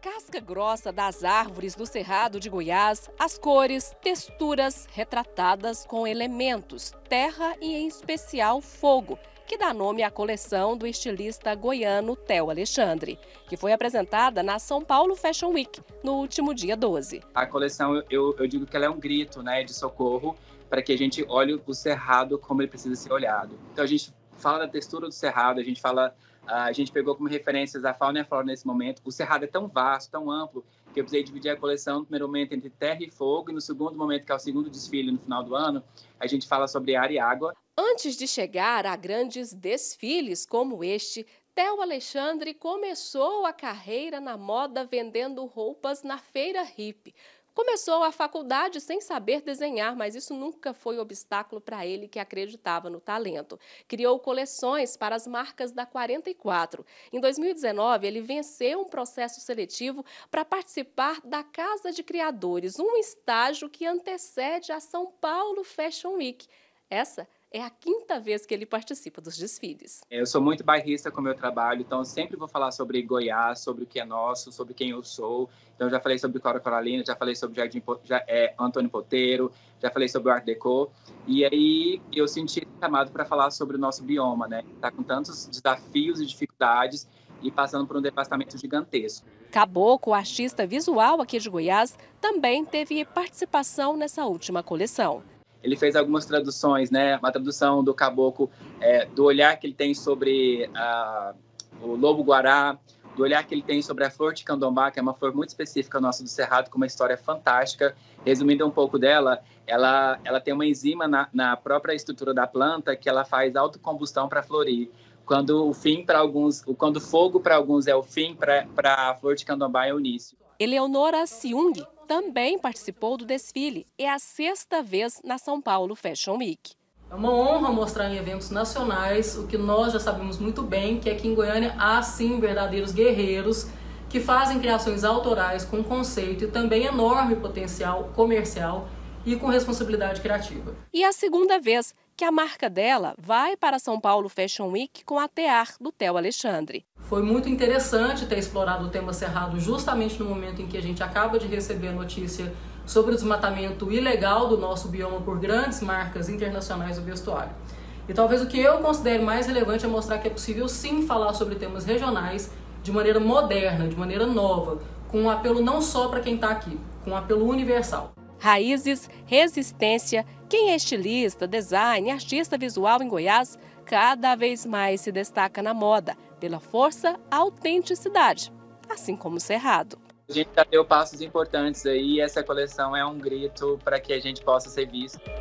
casca grossa das árvores do Cerrado de Goiás, as cores, texturas retratadas com elementos, terra e, em especial, fogo, que dá nome à coleção do estilista goiano Theo Alexandre, que foi apresentada na São Paulo Fashion Week, no último dia 12. A coleção, eu digo que ela é um grito, né, de socorro para que a gente olhe o Cerrado como ele precisa ser olhado. Então a gente fala da textura do Cerrado, a gente pegou como referências a fauna e a flora nesse momento. O Cerrado é tão vasto, tão amplo, que eu precisei dividir a coleção no primeiro momento entre terra e fogo, e no segundo momento, que é o segundo desfile no final do ano, a gente fala sobre ar e água. Antes de chegar a grandes desfiles como este, Theo Alexandre começou a carreira na moda vendendo roupas na feira hippie. Começou a faculdade sem saber desenhar, mas isso nunca foi obstáculo para ele, que acreditava no talento. Criou coleções para as marcas da 44. Em 2019, ele venceu um processo seletivo para participar da Casa de Criadores, um estágio que antecede a São Paulo Fashion Week. Essa é a 5ª vez que ele participa dos desfiles. Eu sou muito bairrista com o meu trabalho, então eu sempre vou falar sobre Goiás, sobre o que é nosso, sobre quem eu sou. Então já falei sobre Cora Coralina, já falei sobre Antônio Poteiro, já falei sobre o Art Deco. E aí eu senti chamado para falar sobre o nosso bioma, né? Está com tantos desafios e dificuldades e passando por um devastamento gigantesco. Caboclo, artista visual aqui de Goiás, também teve participação nessa última coleção. Ele fez algumas traduções, né? Uma tradução do Caboclo, do olhar que ele tem sobre o lobo-guará, do olhar que ele tem sobre a flor de candombá, que é uma flor muito específica nossa do Cerrado, com uma história fantástica. Resumindo um pouco dela, ela tem uma enzima na própria estrutura da planta que ela faz autocombustão para florir. Quando o fogo para alguns é o fim, para a flor de candombá é o início. Eleonora Siung também participou do desfile. É a 6ª vez na São Paulo Fashion Week. É uma honra mostrar em eventos nacionais o que nós já sabemos muito bem, que aqui em Goiânia há sim verdadeiros guerreiros que fazem criações autorais com conceito e também enorme potencial comercial e com responsabilidade criativa. E a 2ª vez que a marca dela vai para a São Paulo Fashion Week com a Tear do Theo Alexandre. Foi muito interessante ter explorado o tema Cerrado justamente no momento em que a gente acaba de receber a notícia sobre o desmatamento ilegal do nosso bioma por grandes marcas internacionais do vestuário. E talvez o que eu considere mais relevante é mostrar que é possível sim falar sobre temas regionais de maneira moderna, de maneira nova, com um apelo não só para quem está aqui, com um apelo universal. Raízes, resistência, quem é estilista, design, artista visual em Goiás, cada vez mais se destaca na moda, pela força, autenticidade, assim como o Cerrado. A gente já deu passos importantes aí e essa coleção é um grito para que a gente possa ser visto.